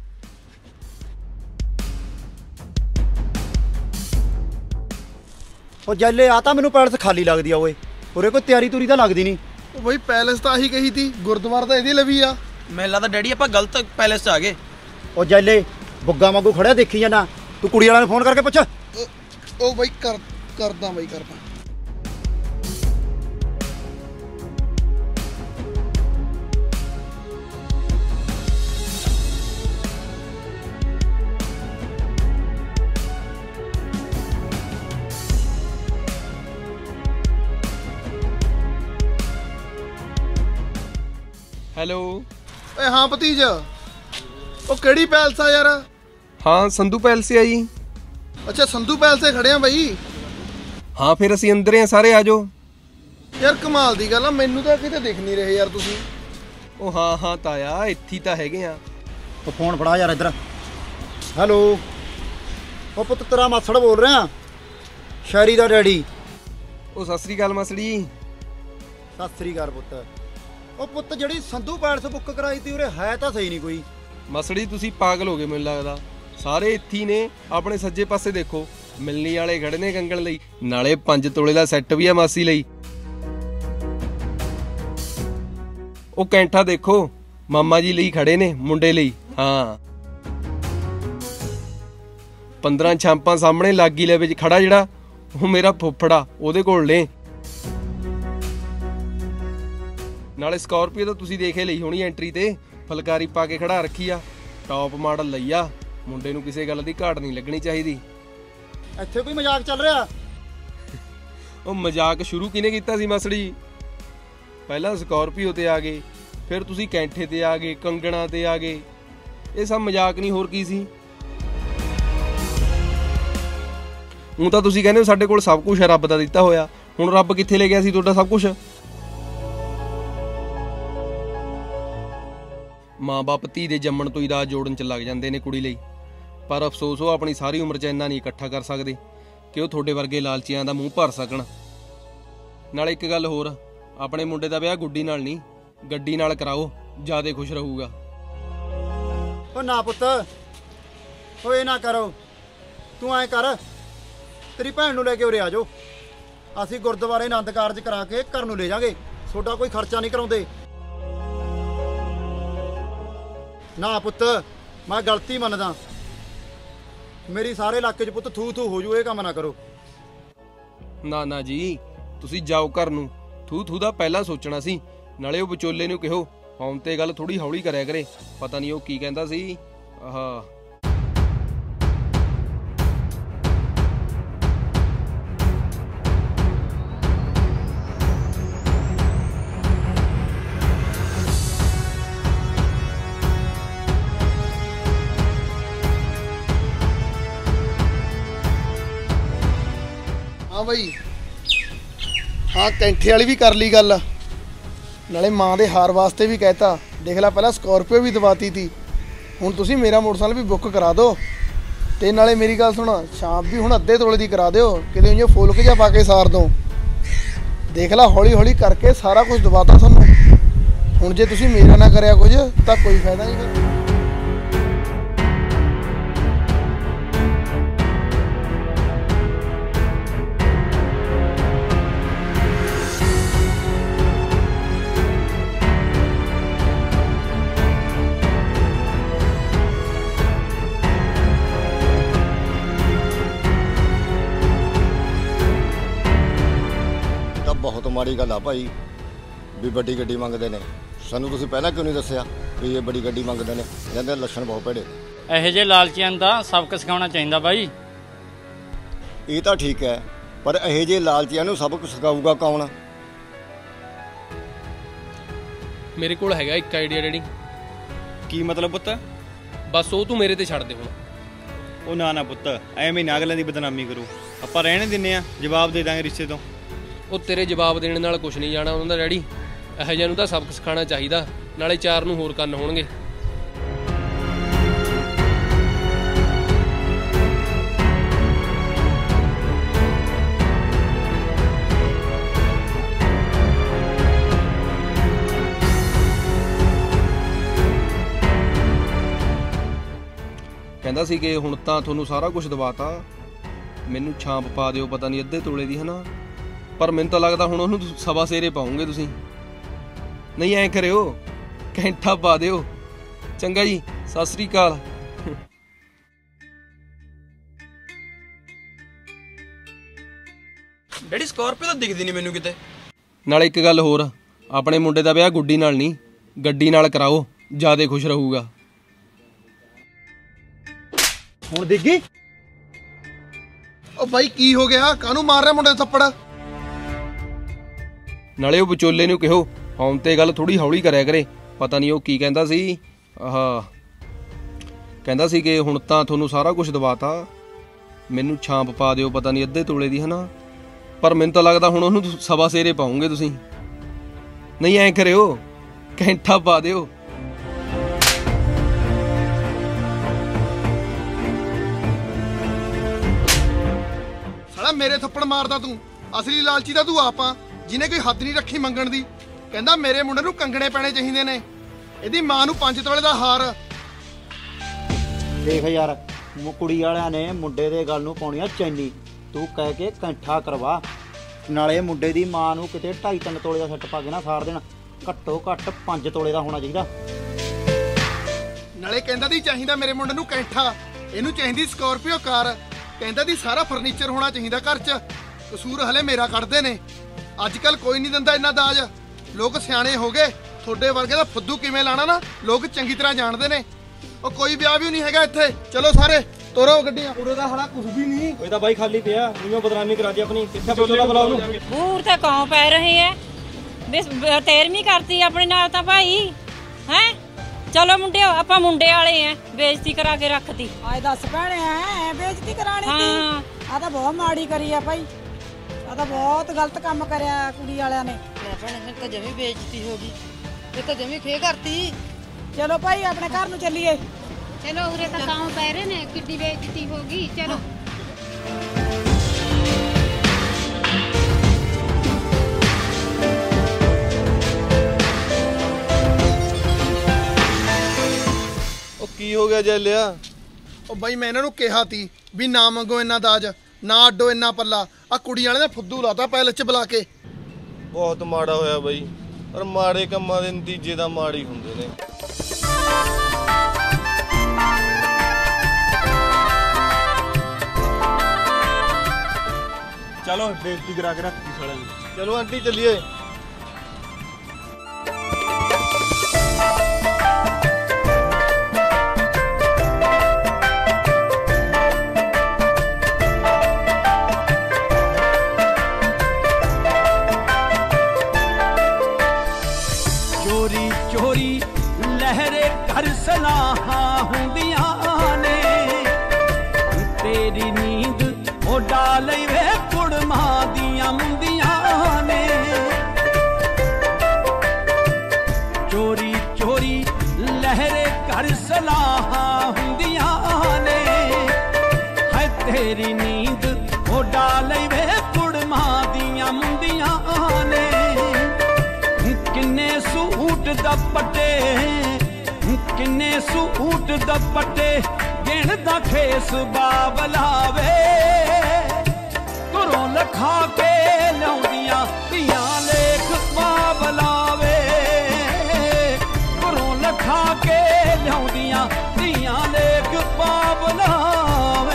ਉਹ ਜੱਲੇ ਆ ਤਾਂ ਮੈਨੂੰ ਪੈਲਸ ਖਾਲੀ ਲੱਗਦੀ ਆ ਓਏ ਉਰੇ ਕੋਈ ਤਿਆਰੀ ਤੁਰੀ ਤਾਂ ਲੱਗਦੀ ਨਹੀਂ ਉਹ ਬਈ ਪੈਲਸ ਤਾਂ ਆਹੀ ਕਹੀ ਤੀ ਗੁਰਦੁਆਰਾ ਤਾਂ ਇਹਦੀ ਲਵੀ ਆ ਮੈਨੂੰ ਲੱਗਦਾ ਡੈਡੀ ਆਪਾਂ ਗਲਤ ਪੈਲੇਸ 'ਚ ਆ ਗਏ ਉਹ ਜੱਲੇ ਬੁੱਗਾ ਵਾਂਗੂ ਖੜਿਆ ਦੇਖੀ ਜਾਣਾ ਤੂੰ ਕੁੜੀ ਵਾਲਿਆਂ ਨੂੰ ਫੋਨ ਕਰਕੇ ਪੁੱਛ ਉਹ- ਉਹ ਬਈ ਕਰ ਕਰਦਾ ਬਈ ਕਰਦਾ ਹੈਲੋ ਓਏ ਹਾਂ ਭਤੀਜ ਉਹ ਕਿਹੜੀ ਪੈਲਸ ਆ ਯਾਰ ਹਾਂ ਸੰਧੂ ਪੈਲਸ ਆ ਜੀ ਅੱਛਾ ਸੰਧੂ ਪੈਲਸ 'ਤੇ ਖੜੇ ਆ ਬਈ ਹਾਂ ਫਿਰ ਅਸੀਂ ਅੰਦਰ ਆ ਸਾਰੇ ਆ ਜਾਓ ਯਾਰ ਕਮਾਲ ਦੀ ਗੱਲ ਆ ਮੈਨੂੰ ਤਾਂ ਕਿਤੇ ਦਿਖ ਨਹੀਂ ਰਹੇ ਯਾਰ ਤੁਸੀਂ ਉਹ ਹਾਂ ਹਾਂ ਤਾਇਆ ਇੱਥੇ ਹੀ ਤਾਂ ਹੈਗੇ ਆ ਉਹ ਫੋਨ ਫੜਾ ਯਾਰ ਇੱਧਰ ਹੈਲੋ ਉਹ ਪੁੱਤ ਤੇਰਾ ਮਾਸੜ ਬੋਲ ਰਿਹਾ ਸ਼ਾਇਰੀ ਦਾ ਡੈਡੀ ਉਹ ਸਤਿ ਸ੍ਰੀ ਅਕਾਲ ਮਸੜੀ ਸਤਿ ਸ੍ਰੀ ਅਕਾਲ ਪੁੱਤ ਉਹ ਪੁੱਤ ਜਿਹੜੀ ਸੰਧੂ ਪੈਲਸ ਬੁੱਕ ਕਰਾਈ ਤੀ ਉਰੇ ਹੈ ਤਾਂ ਸਹੀ ਨਹੀਂ ਕੋਈ ਮਸੜੀ ਤੁਸੀਂ ਪਾਗਲ ਹੋ ਗਏ ਮੈਨੂੰ ਲੱਗਦਾ ਸਾਰੇ ਇੱਥੇ ਹੀ ਨੇ ਆਪਣੇ ਸੱਜੇ ਪਾਸੇ ਦੇਖੋ ਮਿਲਣੀ ਵਾਲੇ ਖੜੇ ਨੇ ਕੰਗਣ ਲਈ ਨਾਲੇ ਪੰਜ ਤੋਲੇ ਦਾ ਸੈੱਟ ਵੀ ਆ ਮਾਸੀ ਲਈ ਉਹ ਕੈਂਠਾ ਦੇਖੋ ਮਾਮਾ ਜੀ ਲਈ ਖੜੇ ਨੇ ਮੁੰਡੇ ਲਈ ਹਾਂ ਪੰਦਰਾਂ ਛਾਂਪਾਂ ਸਾਹਮਣੇ ਲਾਗੀ ਲੈ ਵਿੱਚ ਖੜਾ ਜਿਹੜਾ ਉਹ ਮੇਰਾ ਫੁੱਫੜਾ ਉਹਦੇ ਕੋਲ ਨੇ ਨਾਲੇ ਸਕਾਰਪੀਓ ਤਾਂ ਤੁਸੀਂ ਦੇਖੇ ਲਈ ਹੋਣੀ ਐਂਟਰੀ ਤੇ ਫਲਕਾਰੀ ਪਾ ਕੇ ਖੜਾ ਰੱਖੀ ਆ ਟੌਪ ਮਾਡਲ ਲਈ ਆ ਮੁੰਡੇ ਨੂੰ ਕਿਸੇ ਗੱਲ ਦੀ ਘਾਟ ਨਹੀਂ ਲੱਗਣੀ ਚਾਹੀਦੀ ਇੱਥੇ ਕੋਈ ਮਜ਼ਾਕ ਚੱਲ ਰਿਹਾ ਉਹ ਮਜ਼ਾਕ ਸ਼ੁਰੂ ਕਿਹਨੇ ਕੀਤਾ ਸੀ ਮਸੜੀ ਪਹਿਲਾਂ ਸਕਾਰਪੀਓ ਤੇ ਆ ਗਏ ਫਿਰ ਤੁਸੀਂ ਕੈਂਠੇ ਤੇ ਆ ਗਏ, ਕੰਗਣਾ ਤੇ ਆ ਗਏ। ਇਹ ਸਭ ਮਜ਼ਾਕ ਨਹੀਂ, ਹੋਰ ਕੀ ਸੀ। ਹੁਣ ਤਾਂ ਤੁਸੀਂ ਕਹਿੰਦੇ ਹੋ ਸਾਡੇ ਕੋਲ ਸਭ ਕੁਝ ਹੈ ਰੱਬ ਦਾ ਦਿੱਤਾ ਹੋਇਆ। ਹੁਣ ਰੱਬ ਕਿੱਥੇ ਲੈ ਗਿਆ ਸੀ ਤੁਹਾਡਾ ਸਭ ਕੁਝ? ਮਾਂ ਬਾਪ ਧੀ ਦੇ ਜੰਮਣ ਤੋਂ ਹੀ ਰਾਜ ਜੋੜਨ ਚ ਲੱਗ ਜਾਂਦੇ ਨੇ ਕੁੜੀ ਲਈ, ਪਰ ਅਫਸੋਸ ਉਹ ਆਪਣੀ ਸਾਰੀ ਉਮਰ ਚ ਇੰਨਾ ਨਹੀਂ ਇਕੱਠਾ ਕਰ ਸਕਦੇ ਕਿ ਉਹ ਤੁਹਾਡੇ ਵਰਗੇ ਲਾਲਚੀਆਂ ਦਾ ਮੂੰਹ ਭਰ ਸਕਣ। ਨਾਲੇ ਇੱਕ ਗੱਲ ਹੋਰ, ਆਪਣੇ ਮੁੰਡੇ ਦਾ ਵਿਆਹ ਗੁੱਡੀ ਨਾਲ ਨਹੀਂ ਗੱਡੀ ਨਾਲ ਕਰਾਓ, ਜ਼ਿਆਦਾ ਖੁਸ਼ ਰਹੂਗਾ। ਓ ਨਾ ਪੁੱਤ, ਓਏ ਨਾ ਕਰੋ। ਤੂੰ ਐਂ ਕਰ, ਤੇਰੀ ਭੈਣ ਨੂੰ ਲੈ ਕੇ ਉਰੇ ਆ ਜਾਓ। ਅਸੀਂ ਗੁਰਦੁਆਰੇ ਆਨੰਦ ਕਾਰਜ ਕਰਾ ਕੇ ਘਰ ਨੂੰ ਲੈ ਜਾਾਂਗੇ। ਤੁਹਾਡਾ ਕੋਈ ਖਰਚਾ ਨਹੀਂ ਕਰਾਉਂਦੇ। ਨਾ ਪੁੱਤ, ਮੈਂ ਗਲਤੀ ਮੰਨਦਾ। ਮੇਰੀ ਸਾਰੇ ਇਲਾਕੇ 'ਚ ਪੁੱਤ ਥੂ ਥੂ ਹੋ ਜੂ, ਇਹ ਕੰਮ ਨਾ ਕਰੋ। ਨਾ ਨਾ ਜੀ, ਤੁਸੀਂ ਜਾਓ ਘਰ ਨੂੰ। ਥੂ ਥੂ ਦਾ ਪਹਿਲਾਂ ਸੋਚਣਾ ਸੀ। ਨਾਲੇ ਉਹ ਵਿਚੋਲੇ ਨੂੰ ਕਿਹੋ ਫੋਨ ਤੇ ਗੱਲ ਥੋੜੀ ਹੌਲੀ ਕਰਿਆ ਕਰੇ, ਪਤਾ ਨਹੀਂ ਉਹ ਕੀ ਕਹਿੰਦਾ ਸੀ। ਆਹ ਹਾਂ ਬਈ, ਹਾਂ ਕੈਂਠੇ ਵਾਲੀ ਵੀ ਕਰ ਲਈ ਗੱਲ, ਨਾਲੇ ਮਾਂ ਦੇ ਹਾਰ ਵਾਸਤੇ ਵੀ ਕਹਿਤਾ। ਦੇਖ ਲੈ, ਪਹਿਲਾਂ ਸਕੋਰਪੀਓ ਵੀ ਦਵਾਤੀ ਤੀ, ਹੁਣ ਤੁਸੀਂ ਮੇਰਾ ਮੋਟਰਸਾਈਕਲ ਵੀ ਬੁੱਕ ਕਰਾ ਦਿਓ। ਤੇ ਨਾਲੇ ਮੇਰੀ ਗੱਲ ਸੁਣ, ਸ਼ਾਮ ਵੀ ਹੁਣ ਅੱਧੇ ਤੋਲੇ ਦੀ ਕਰਾ ਦਿਓ, ਕਿਤੇ ਉਹ ਫੁੱਲ ਜਿਹਾ ਪਾ ਕੇ ਸਾਰ ਦੋ। ਦੇਖ ਲੈ, ਹੌਲੀ ਹੌਲੀ ਕਰਕੇ ਸਾਰਾ ਕੁਝ ਦਵਾਤਾ ਤੁਹਾਨੂੰ। ਹੁਣ ਜੇ ਤੁਸੀਂ ਮੇਰਾ ਨਾ ਕਰਿਆ ਕੁਝ ਤਾਂ ਕੋਈ ਫਾਇਦਾ ਨਹੀਂ ਫਿਰ। ਬਹੁਤ ਮਾੜੀ ਗੱਲ ਆ ਭਾਈ ਵੀ ਵੱਡੀ ਗੱਡੀ ਮੰਗਦੇ ਨੇ। ਸਾਨੂੰ ਤੁਸੀਂ ਪਹਿਲਾਂ ਕਿਉਂ ਨਹੀਂ ਦੱਸਿਆ ਵੀ ਇਹ ਵੱਡੀ ਗੱਡੀ ਮੰਗਦੇ ਨੇ? ਕਹਿੰਦੇ ਲੱਛਣ ਬਹੁਤ ਭੈੜੇ। ਇਹੋ ਜਿਹੇ ਲਾਲਚੀਆਂ ਦਾ ਸਬਕ ਸਿਖਾਉਣਾ ਚਾਹੀਦਾ ਬਾਈ। ਇਹ ਤਾਂ ਠੀਕ ਹੈ, ਪਰ ਇਹੋ ਜਿਹੇ ਲਾਲਚੀਆਂ ਨੂੰ ਸਬਕ ਸਿਖਾਊਗਾ ਕੌਣ? ਮੇਰੇ ਕੋਲ ਹੈਗਾ ਇੱਕ ਆਈਡੀਆ ਡੈਡੀ। ਕੀ ਮਤਲਬ ਪੁੱਤ? ਬਸ ਉਹ ਤੂੰ ਮੇਰੇ ਤੇ ਛੱਡ ਦੇ ਹੁਣ। ਉਹ ਨਾ ਨਾ ਪੁੱਤ, ਐਵੇਂ ਨਾ ਅਗਲਿਆਂ ਦੀ ਬਦਨਾਮੀ ਕਰੂ। ਆਪਾਂ ਰਹਿਣੇ ਦਿੰਨੇ ਆ, ਜਵਾਬ ਦੇ ਦਾਂਗੇ ਰਿਸ਼ਤੇ ਤੋਂ। ਉਹ ਤੇਰੇ ਜਵਾਬ ਦੇਣ ਨਾਲ ਕੁਝ ਨਹੀਂ ਜਾਣਾ ਉਹਨਾਂ ਦਾ ਡੈਡੀ। ਇਹੋ ਜਿਹਾ ਨੂੰ ਤਾਂ ਸਬਕ ਸਿਖਾਉਣਾ ਚਾਹੀਦਾ, ਨਾਲੇ ਚਾਰ ਨੂੰ ਹੋਰ ਕੰਨ ਹੋਣਗੇ। ਕਹਿੰਦਾ ਸੀ ਕਿ ਹੁਣ ਤਾਂ ਤੁਹਾਨੂੰ ਸਾਰਾ ਕੁਝ ਦਵਾਤਾ, ਮੈਨੂੰ ਛਾਂਪ ਪਾ ਦਿਓ ਪਤਾ ਨਹੀਂ ਅੱਧੇ ਤੋਲੇ ਦੀ, ਹਨਾ। ਪਰ ਮੈਨੂੰ ਤਾਂ ਲੱਗਦਾ ਹੁਣ ਉਹਨੂੰ ਸਵਾ ਸੇਰੇ ਪਾਉਂਗੇ ਤੁਸੀਂ। ਨਹੀਂ ਐਂ ਕਰਿਓ, ਕੈਂਠਾ ਪਾ ਦਿਓ। ਚੰਗਾ ਜੀ, ਸਤਿ ਸ੍ਰੀ ਅਕਾਲ। ਡੈਡੀ ਸਕਾਰਪੀਓ ਤਾਂ ਦਿਖਦੀ ਨਹੀਂ ਮੈਨੂੰ ਕਿਤੇ। ਨਾਲੇ ਇੱਕ ਗੱਲ ਹੋਰ, ਆਪਣੇ ਮੁੰਡੇ ਦਾ ਵਿਆਹ ਗੁੱਡੀ ਨਾਲ ਨਹੀਂ ਗੱਡੀ ਨਾਲ ਕਰਾਓ, ਜ਼ਿਆਦਾ ਖੁਸ਼ ਰਹੂਗਾ। ਹੁਣ ਦੇਖੀ। ਉਹ ਬਾਈ ਕੀ ਹੋ ਗਿਆ? ਕਾਹਨੂੰ ਮਾਰ ਰਿਹਾ ਮੁੰਡੇ ਥੱਪੜ? ਨਾਲੇ ਉਹ ਵਿਚੋਲੇ ਨੂੰ ਕਿਹੋ ਫੋਨ ਤੇ ਗੱਲ ਥੋੜੀ ਹੌਲੀ ਕਰਿਆ ਕਰੇ, ਪਤਾ ਨਹੀਂ ਉਹ ਕੀ ਕਹਿੰਦਾ ਸੀ। ਆਹ ਕਹਿੰਦਾ ਸੀ ਕਿ ਹੁਣ ਤਾਂ ਤੁਹਾਨੂੰ ਸਾਰਾ ਕੁਝ ਦਵਾਤਾ, ਮੈਨੂੰ ਛਾਂਪ ਪਾ ਦਿਓ ਪਤਾ ਨਹੀਂ ਅੱਧੇ ਤੋਲੇ ਦੀ, ਹਨਾ। ਪਰ ਮੈਨੂੰ ਤਾਂ ਲੱਗਦਾ ਹੁਣ ਉਹਨੂੰ ਸਵਾ ਸੇਰੇ ਪਾਉਂਗੇ ਤੁਸੀਂ। ਨਹੀਂ ਐਂ ਕਰਿਓ, ਕੈਂਠਾ ਪਾ ਦਿਓ। ਸਾਲਾ ਮੇਰੇ ਥੱਪੜ ਮਾਰਦਾ ਤੂੰ। ਅਸਲੀ ਲਾਲਚੀ ਤਾਂ ਤੂੰ ਆਪ ਆ, ਜਿਹਨੇ ਕੋਈ ਹੱਦ ਨਹੀਂ ਰੱਖੀ ਮੰਗਣ ਦੀ। ਕਹਿੰਦਾ ਮੇਰੇ ਮੁੰਡੇ ਨੂੰ ਕੰਗਣੇ ਪੈਣੇ ਚਾਹੀਦੇ ਨੇ, ਇਹਦੀ ਮਾਂ ਨੂੰ ਪੰਜ ਤੋਲੇ ਦਾ ਹਾਰ। ਦੇਖ ਯਾਰ, ਕੁੜੀ ਵਾਲਿਆਂ ਨੇ ਮੁੰਡੇ ਦੇ ਗੱਲ ਨੂੰ ਪਾਉਣੀ ਆ ਚੈਨੀ। ਤੂੰ ਕਹਿ ਕੇ ਕੈਂਠਾ ਕਰਵਾ, ਨਾਲੇ ਮੁੰਡੇ ਦੀ ਮਾਂ ਨੂੰ ਕਿਤੇ ਢਾਈ ਤਿੰਨ ਤੋਲੇ ਦਾ ਸੈੱਟ ਪਾ ਕੇ ਨਾ ਸਾਰ ਦੇਣਾ। ਘੱਟੋ ਘੱਟ ਪੰਜ ਤੋਲੇ ਦਾ ਹੋਣਾ ਚਾਹੀਦਾ। ਨਾਲੇ ਕਹਿੰਦਾ ਦੀ ਚਾਹੀਦਾ ਮੇਰੇ ਮੁੰਡੇ ਨੂੰ ਕੈਂਠਾ, ਇਹਨੂੰ ਚਾਹੀਦੀ ਸਕਾਰਪੀਓ ਕਾਰ। ਕਹਿੰਦਾ ਦੀ ਸਾਰਾ ਫਰਨੀਚਰ ਹੋਣਾ ਚਾਹੀਦਾ ਘਰ 'ਚ। ਕਸੂਰ ਹਲੇ ਮੇਰਾ ਕੱਢਦੇ ਨੇ। ਅੱਜ ਕੱਲ ਕੋਈ ਨਹੀਂ ਦਿੰਦਾ ਇੰਨਾ ਦਾਜ। ਲੋਕ ਸਿਆਣੇ ਹੋ ਗਏ, ਤੁਹਾਡੇ ਵਰਗੇ ਦਾ ਫੁੱਦੂ ਕਿਵੇਂ ਲਾਣਾ ਨਾ ਲੋਕ ਚੰਗੀ ਤਰ੍ਹਾਂ ਜਾਣਦੇ ਨੇ। ਉਹ ਕੋਈ ਵਿਆਹ ਵੀ ਨਹੀਂ ਹੈਗਾ ਇੱਥੇ। ਚਲੋ ਸਾਰੇ ਤੋਰੋ ਗੱਡੀਆਂ। ਉਰੇ ਦਾ ਹਲਾ ਕੁਝ ਵੀ ਨਹੀਂ। ਇਹ ਤਾਂ ਬਾਈ ਖਾਲੀ ਪਿਆ, ਨਿਉ ਬਦਨਾਮੀ ਕਰਾ ਦੀ ਆਪਣੀ। ਕਿੱਥੇ ਵਿਚੋਲਾ ਬੁਲਾਓ ਉਹਨੂੰ। ਬੂਰ ਤੇ ਕੌਂ ਪੈ ਰਹੇ ਹੈ? तेरहवीं करती अपने नाल तां भाई हैं। चलो मुंडे आपां मुंडे वाले हैं, बेइज्जती करा के रखती। आए दस भैने हैं बेइज्जती करानी ती। आ तां बहुत माड़ी करी है भाई, आ तां बहुत गलत काम करया कुड़ी वालियां ने। भैने तो जमी बेइज्जती हो गई, ये तो जमी खे करती। चलो भाई अपने घर नूं चलिए। चलो उरे तो गाँव पै रहे ने, किड्डी बेइज्जती होगी। चलो ਕੀ ਹੋ ਗਿਆ ਜੈਲਿਆ? ਉਹ ਬਾਈ ਮੈਂ ਇਹਨਾਂ ਨੂੰ ਕਿਹਾ ਤੀ ਵੀ ਨਾ ਮੰਗੋ ਇੰਨਾ ਦਾਜ, ਨਾ ਅੱਡੋ ਇੰਨਾ ਪੱਲਾ। ਆ ਕੁੜੀ ਵਾਲੇ ਨੇ ਫੁੱਦੂ ਲਾਤਾ ਪੈਲਸ ਚ ਬੁਲਾ ਕੇ। ਬਹੁਤ ਮਾੜਾ ਹੋਇਆ ਬਾਈ, ਪਰ ਮਾੜੇ ਕੰਮਾਂ ਦੇ ਨਤੀਜੇ ਤਾਂ ਮਾੜੇ ਹੁੰਦੇ ਨੇ। ਚਲੋ ਬੇਇੱਜ਼ਤੀ ਕਰਾ ਕੇ ਰੱਖਤੀ ਸਾਲਿਆਂ ਨੇ। ਚਲੋ ਆਂਟੀ ਚੱਲੀਏ। ਚੋਰੀ ਚੋਰੀ ਲਹਿਰੇ ਘਰ ਸਲਾਹਾਂ ਹੁੰਦੀਆਂ ਨੇ, ਤੇਰੀ ਨੀਂਦ ਉਡਾ ਲਈ ਵੇ ਕੁੜਮਾਂ ਦੀਆਂ ਮੁੰਦੀਆਂ ਨੇ। ਚੋਰੀ ਚੋਰੀ ਲਹਿਰੇ ਘਰ ਸਲਾਹਾਂ ਹੁੰਦੀਆਂ ਨੇ, ਹੈ ਤੇਰੀ ਨੀਂਦ ਉਡਾ ਲਈ ਵੇ ਕੁੜਮਾਂ ਦੀਆਂ ਮੁੰਦੀਆਂ ਨੇ। ਕਿੰਨੇ ਸੂਟ ਦੁਪੱਟੇ, ਕਿੰਨੇ ਸੂਟ ਦੁਪੱਟੇ ਗਿਣਦਾ ਖੇਸ ਬਾਬਲਾਵੇ, ਘਰੋਂ ਲਖਾ ਕੇ ਲਿਆਉਂਦੀਆਂ ਧੀਆਂ ਲੇਖ ਬਾਬਲਾਵੇ, ਘਰੋਂ ਲਖਾ ਕੇ ਲਿਆਉਂਦੀਆਂ ਧੀਆਂ ਲੇਖ ਬਾਬਲਾਵੇ।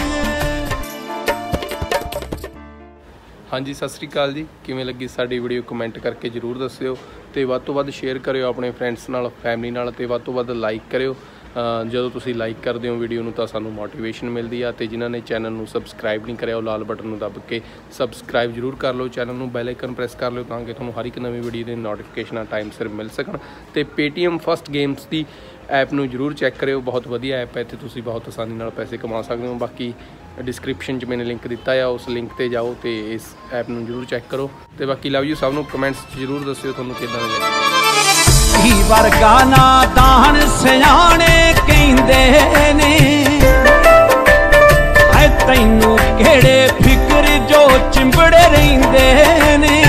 ਹਾਂਜੀ ਸਤਿ ਸ੍ਰੀ ਅਕਾਲ ਜੀ, ਕਿਵੇਂ ਲੱਗੀ ਸਾਡੀ ਵੀਡੀਓ ਕਮੈਂਟ ਕਰਕੇ ਜ਼ਰੂਰ ਦੱਸਿਓ ਤੇ ਵੱਧ ਤੋਂ ਵੱਧ ਸ਼ੇਅਰ ਕਰਿਓ ਆਪਣੇ ਫਰੈਂਡਸ ਨਾਲ, ਫੈਮਿਲੀ ਨਾਲ, ਤੇ ਵੱਧ ਤੋਂ ਵੱਧ ਲਾਈਕ ਕਰਿਓ। ਜਦੋਂ ਤੁਸੀਂ ਲਾਈਕ ਕਰਦੇ ਹੋ ਵੀਡੀਓ ਨੂੰ ਤਾਂ ਸਾਨੂੰ ਮੋਟੀਵੇਸ਼ਨ ਮਿਲਦੀ ਆ। ਤੇ ਜਿਨ੍ਹਾਂ ਨੇ ਚੈਨਲ ਨੂੰ ਸਬਸਕ੍ਰਾਈਬ ਨਹੀਂ ਕਰਿਆ ਉਹ ਲਾਲ ਬਟਨ ਨੂੰ ਦੱਬ ਕੇ ਸਬਸਕ੍ਰਾਈਬ ਜ਼ਰੂਰ ਕਰ ਲਓ, ਚੈਨਲ ਨੂੰ ਬੈਲ ਆਈਕਨ ਪ੍ਰੈਸ ਕਰ ਲਿਓ ਤਾਂ ਕਿ ਤੁਹਾਨੂੰ ਹਰ ਇੱਕ ਨਵੀਂ ਵੀਡੀਓ ਦੇ ਨੋਟੀਫਿਕੇਸ਼ਨਾਂ ਟਾਈਮ ਸਿਰ ਮਿਲ ਸਕਣ। ਤੇ ਪੇਟੀਐਮ ਫਸਟ ਗੇਮਸ ਦੀ ਐਪ ਨੂੰ ਜ਼ਰੂਰ ਚੈੱਕ ਕਰਿਓ, ਬਹੁਤ ਵਧੀਆ ਐਪ ਹੈ, ਇੱਥੇ ਤੁਸੀਂ ਬਹੁਤ ਆਸਾਨੀ ਨਾਲ ਪੈਸੇ ਕਮਾ ਸਕਦੇ ਹੋ। ਬਾਕੀ ਡਿਸਕ੍ਰਿਪਸ਼ਨ 'ਚ ਮੈंने ਲਿੰਕ ਦਿੱਤਾ ਆ, ਉਸ ਲਿੰਕ ਤੇ ਜਾਓ ਤੇ ਇਸ ਐਪ ਨੂੰ ਜ਼ਰੂਰ ਚੈੱਕ ਕਰੋ। ਤੇ ਬਾਕੀ ਲਵ ਯੂ ਸਭ ਨੂੰ, ਕਮੈਂਟਸ 'ਚ ਜ਼ਰੂਰ ਦੱਸਿਓ ਤੁਹਾਨੂੰ ਕਿੱਦਾਂ ਦਾ ਲੱਗਿਆ। ਕੀ ਵਰਗਾ ਨਾਦਾਨ ਸਿਆਣੇ ਕਹਿੰਦੇ ਨੇ, ਹੈ ਤੈਨੂੰ ਕਿਹੜੇ ਫਿਕਰ ਜੋ ਚਿੰਬੜੇ ਰਹਿੰਦੇ ਨੇ।